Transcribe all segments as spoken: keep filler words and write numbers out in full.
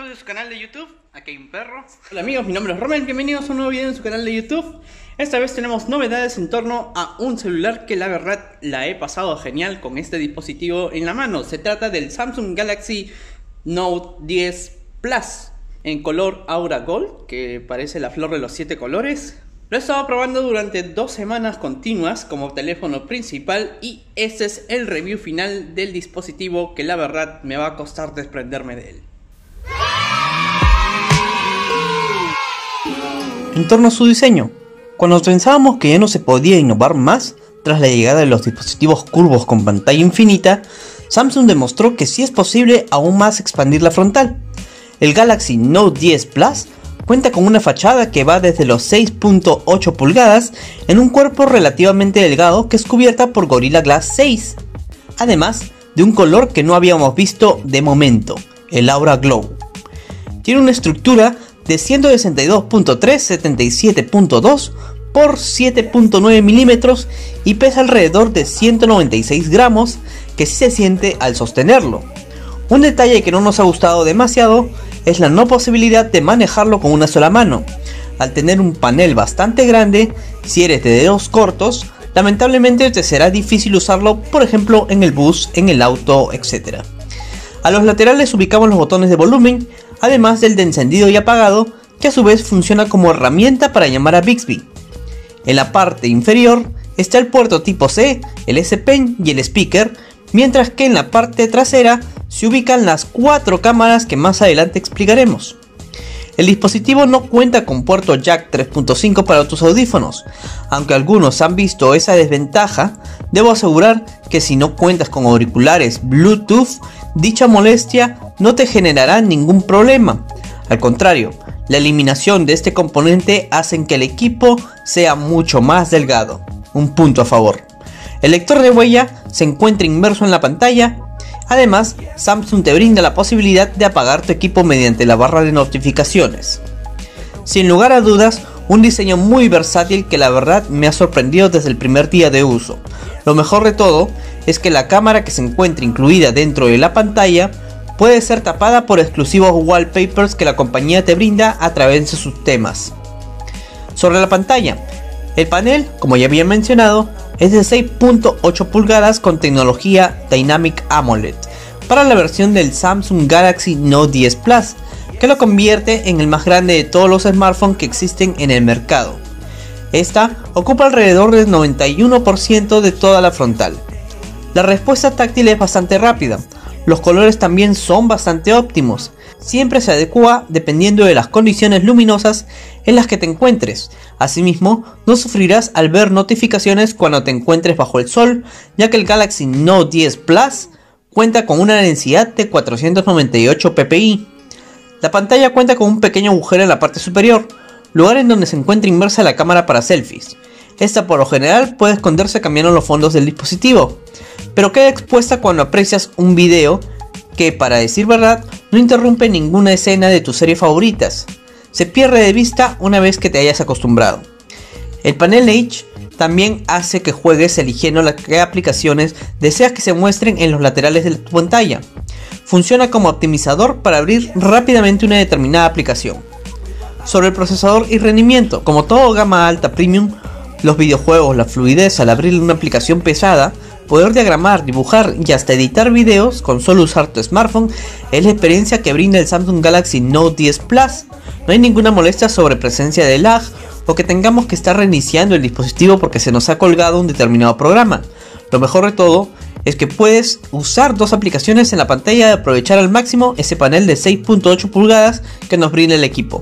de su canal de YouTube. Aquí hay un perro. Hola amigos, mi nombre es Rommel, bienvenidos a un nuevo video en su canal de YouTube. Esta vez tenemos novedades en torno a un celular que la verdad la he pasado genial con este dispositivo en la mano. Se trata del Samsung Galaxy Note diez Plus en color Aura Gold, que parece la flor de los siete colores. Lo he estado probando durante dos semanas continuas como teléfono principal y este es el review final del dispositivo que la verdad me va a costar desprenderme de él. En torno a su diseño, cuando pensábamos que ya no se podía innovar más tras la llegada de los dispositivos curvos con pantalla infinita, Samsung demostró que sí es posible aún más expandir la frontal. El Galaxy Note diez Plus cuenta con una fachada que va desde los seis punto ocho pulgadas en un cuerpo relativamente delgado que es cubierta por Gorilla Glass seis, además de un color que no habíamos visto de momento, el Aura Glow. Tiene una estructura de ciento sesenta y dos punto tres, setenta y siete punto dos por siete punto nueve milímetros y pesa alrededor de ciento noventa y seis gramos, que sí se siente al sostenerlo. Un detalle que no nos ha gustado demasiado es la no posibilidad de manejarlo con una sola mano. Al tener un panel bastante grande, si eres de dedos cortos, lamentablemente te será difícil usarlo, por ejemplo en el bus, en el auto, etcétera. A los laterales ubicamos los botones de volumen, además del de encendido y apagado, que a su vez funciona como herramienta para llamar a Bixby. En la parte inferior está el puerto tipo C, el S Pen y el speaker, mientras que en la parte trasera se ubican las cuatro cámaras que más adelante explicaremos. El dispositivo no cuenta con puerto jack tres punto cinco para tus audífonos. Aunque algunos han visto esa desventaja, debo asegurar que si no cuentas con auriculares Bluetooth, dicha molestia no te generará ningún problema. Al contrario, la eliminación de este componente hace que el equipo sea mucho más delgado. Un punto a favor. El lector de huella se encuentra inmerso en la pantalla. Además, Samsung te brinda la posibilidad de apagar tu equipo mediante la barra de notificaciones. Sin lugar a dudas, un diseño muy versátil que la verdad me ha sorprendido desde el primer día de uso. Lo mejor de todo es que la cámara que se encuentra incluida dentro de la pantalla puede ser tapada por exclusivos wallpapers que la compañía te brinda a través de sus temas. Sobre la pantalla, el panel, como ya había mencionado, es de seis punto ocho pulgadas con tecnología Dynamic AMOLED para la versión del Samsung Galaxy Note diez Plus, que lo convierte en el más grande de todos los smartphones que existen en el mercado. Esta ocupa alrededor del noventa y uno por ciento de toda la frontal. La respuesta táctil es bastante rápida, los colores también son bastante óptimos, siempre se adecua dependiendo de las condiciones luminosas en las que te encuentres. Asimismo, no sufrirás al ver notificaciones cuando te encuentres bajo el sol, ya que el Galaxy Note diez Plus cuenta con una densidad de cuatrocientos noventa y ocho p p i. La pantalla cuenta con un pequeño agujero en la parte superior, lugar en donde se encuentra inmersa la cámara para selfies. Esta por lo general puede esconderse cambiando los fondos del dispositivo, pero queda expuesta cuando aprecias un video que, para decir verdad, no interrumpe ninguna escena de tus series favoritas. Se pierde de vista una vez que te hayas acostumbrado. El panel Edge también hace que juegues eligiendo las qué aplicaciones deseas que se muestren en los laterales de tu pantalla. Funciona como optimizador para abrir rápidamente una determinada aplicación. Sobre el procesador y rendimiento, como todo gama alta premium, los videojuegos, la fluidez al abrir una aplicación pesada, poder diagramar, dibujar y hasta editar videos con solo usar tu smartphone es la experiencia que brinda el Samsung Galaxy Note diez Plus. No hay ninguna molestia sobre presencia de lag o que tengamos que estar reiniciando el dispositivo porque se nos ha colgado un determinado programa. Lo mejor de todo es que puedes usar dos aplicaciones en la pantalla y aprovechar al máximo ese panel de seis punto ocho pulgadas que nos brinda el equipo.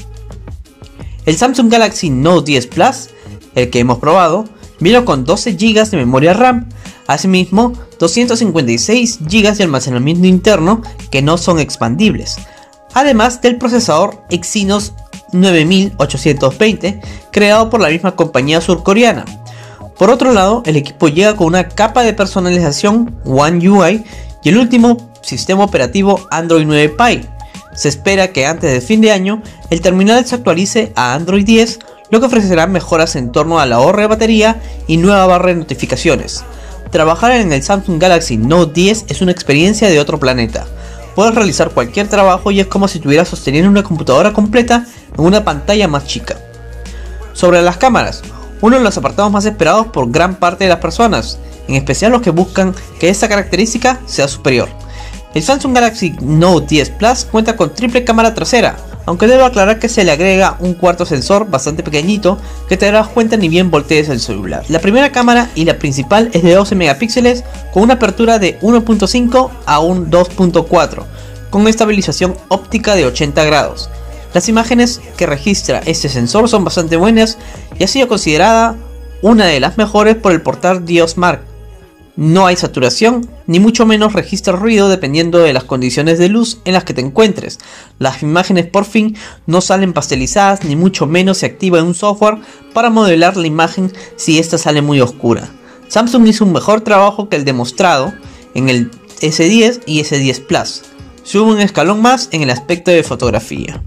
El Samsung Galaxy Note diez Plus, el que hemos probado, vino con doce gigas de memoria RAM. Asimismo, doscientos cincuenta y seis gigas de almacenamiento interno que no son expandibles, además del procesador Exynos nueve mil ochocientos veinte creado por la misma compañía surcoreana. Por otro lado, el equipo llega con una capa de personalización One U I y el último sistema operativo Android nueve Pie. Se espera que antes de fin de año el terminal se actualice a Android diez, lo que ofrecerá mejoras en torno al ahorro de batería y nueva barra de notificaciones. Trabajar en el Samsung Galaxy Note diez es una experiencia de otro planeta. Puedes realizar cualquier trabajo y es como si estuvieras sosteniendo una computadora completa en una pantalla más chica. Sobre las cámaras, uno de los apartados más esperados por gran parte de las personas, en especial los que buscan que esta característica sea superior. El Samsung Galaxy Note diez Plus cuenta con triple cámara trasera, aunque debo aclarar que se le agrega un cuarto sensor bastante pequeñito que te darás cuenta ni bien voltees el celular. La primera cámara y la principal es de doce megapíxeles con una apertura de uno punto cinco a un dos punto cuatro con estabilización óptica de ochenta grados. Las imágenes que registra este sensor son bastante buenas y ha sido considerada una de las mejores por el portal Diosmark. No hay saturación, ni mucho menos registra ruido dependiendo de las condiciones de luz en las que te encuentres. Las imágenes por fin no salen pastelizadas, ni mucho menos se activa un software para modelar la imagen si esta sale muy oscura. Samsung hizo un mejor trabajo que el demostrado en el ese diez y ese diez Plus. Sube un escalón más en el aspecto de fotografía.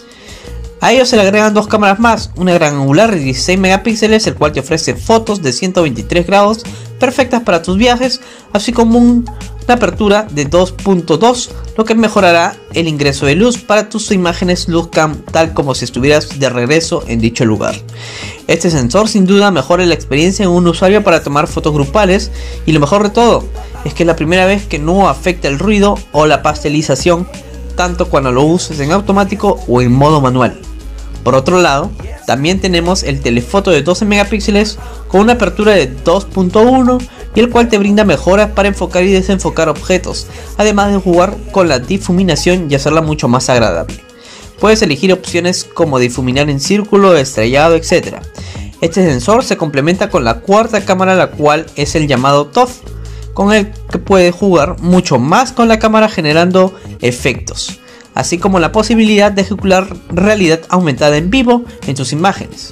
A ellos se le agregan dos cámaras más, una gran angular de dieciséis megapíxeles, el cual te ofrece fotos de ciento veintitrés grados perfectas para tus viajes, así como un, una apertura de dos punto dos, lo que mejorará el ingreso de luz para tus imágenes Luzcam, tal como si estuvieras de regreso en dicho lugar. Este sensor sin duda mejora la experiencia en un usuario para tomar fotos grupales, y lo mejor de todo es que es la primera vez que no afecta el ruido o la pastelización, tanto cuando lo uses en automático o en modo manual. Por otro lado, también tenemos el telefoto de doce megapíxeles con una apertura de dos punto uno y el cual te brinda mejoras para enfocar y desenfocar objetos, además de jugar con la difuminación y hacerla mucho más agradable. Puedes elegir opciones como difuminar en círculo, estrellado, etcétera. Este sensor se complementa con la cuarta cámara, la cual es el llamado T O F, con el que puedes jugar mucho más con la cámara generando efectos, así como la posibilidad de ejecutar realidad aumentada en vivo en tus imágenes.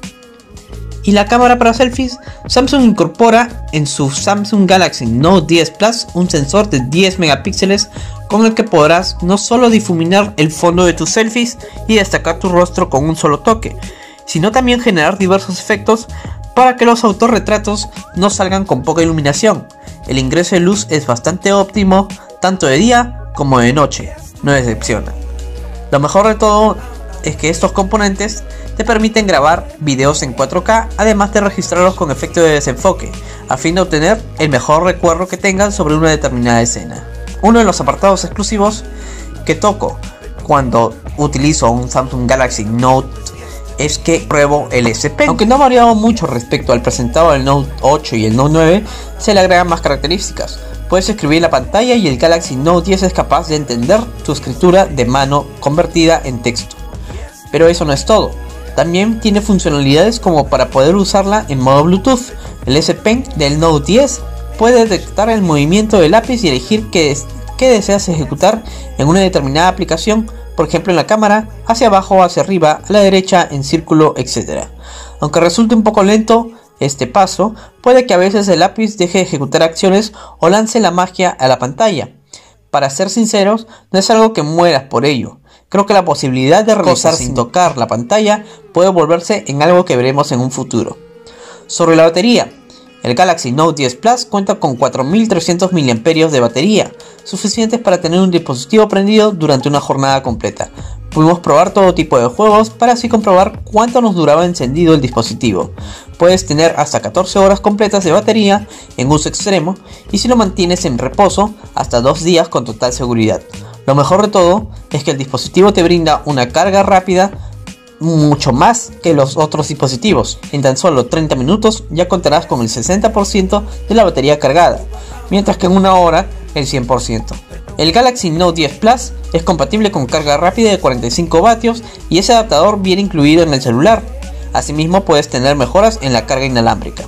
Y la cámara para selfies, Samsung incorpora en su Samsung Galaxy Note diez Plus un sensor de diez megapíxeles con el que podrás no solo difuminar el fondo de tus selfies y destacar tu rostro con un solo toque, sino también generar diversos efectos para que los autorretratos no salgan con poca iluminación. El ingreso de luz es bastante óptimo tanto de día como de noche, no decepciona. Lo mejor de todo es que estos componentes te permiten grabar videos en cuatro K, además de registrarlos con efecto de desenfoque, a fin de obtener el mejor recuerdo que tengan sobre una determinada escena. Uno de los apartados exclusivos que toco cuando utilizo un Samsung Galaxy Note es que pruebo el S Pen. Aunque no ha variado mucho respecto al presentado del Note ocho y el Note nueve, se le agregan más características. Puedes escribir en la pantalla y el Galaxy Note diez es capaz de entender tu escritura de mano convertida en texto. Pero eso no es todo. También tiene funcionalidades como para poder usarla en modo Bluetooth. El S Pen del Note diez puede detectar el movimiento del lápiz y elegir qué, qué deseas ejecutar en una determinada aplicación, por ejemplo en la cámara, hacia abajo, hacia arriba, a la derecha, en círculo, etcétera. Aunque resulte un poco lento este paso, puede que a veces el lápiz deje de ejecutar acciones o lance la magia a la pantalla. Para ser sinceros, no es algo que mueras por ello. Creo que la posibilidad de realizar sin tocar la pantalla puede volverse en algo que veremos en un futuro. Sobre la batería, el Galaxy Note diez Plus cuenta con cuatro mil trescientos miliamperios hora de batería, suficientes para tener un dispositivo prendido durante una jornada completa. Pudimos probar todo tipo de juegos para así comprobar cuánto nos duraba encendido el dispositivo. Puedes tener hasta catorce horas completas de batería en uso extremo y si lo mantienes en reposo hasta dos días con total seguridad. Lo mejor de todo es que el dispositivo te brinda una carga rápida mucho más que los otros dispositivos. En tan solo treinta minutos ya contarás con el sesenta por ciento de la batería cargada, mientras que en una hora el cien por ciento. El Galaxy Note diez Plus es compatible con carga rápida de cuarenta y cinco vatios y ese adaptador viene incluido en el celular. Asimismo puedes tener mejoras en la carga inalámbrica.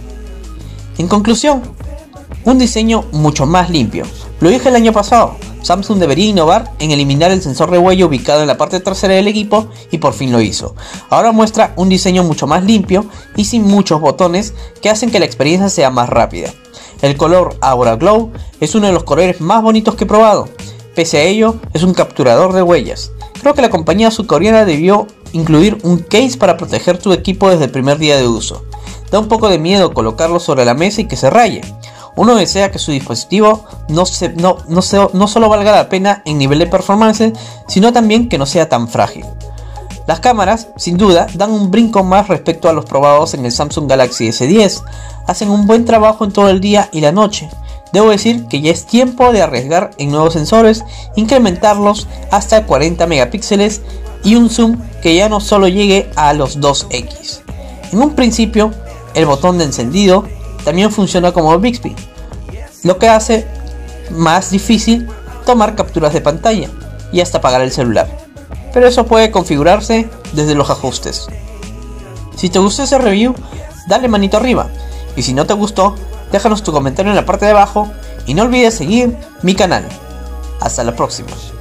En conclusión, un diseño mucho más limpio. Lo dije el año pasado, Samsung debería innovar en eliminar el sensor de huella ubicado en la parte trasera del equipo y por fin lo hizo. Ahora muestra un diseño mucho más limpio y sin muchos botones que hacen que la experiencia sea más rápida. El color Aura Glow es uno de los colores más bonitos que he probado. Pese a ello, es un capturador de huellas. Creo que la compañía surcoreana debió incluir un case para proteger tu equipo desde el primer día de uso. Da un poco de miedo colocarlo sobre la mesa y que se raye. uno desea que su dispositivo no, se, no, no, se, no solo valga la pena en nivel de performance, sino también que no sea tan frágil. Las cámaras, sin duda, dan un brinco más respecto a los probados en el Samsung Galaxy S diez, hacen un buen trabajo en todo el día y la noche. Debo decir que ya es tiempo de arriesgar en nuevos sensores, incrementarlos hasta cuarenta megapíxeles y un zoom que ya no solo llegue a los dos equis. En un principio, el botón de encendido también funciona como Bixby, lo que hace más difícil tomar capturas de pantalla y hasta apagar el celular, pero eso puede configurarse desde los ajustes. Si te gustó ese review, dale manito arriba, y si no te gustó, déjanos tu comentario en la parte de abajo y no olvides seguir mi canal. Hasta la próxima.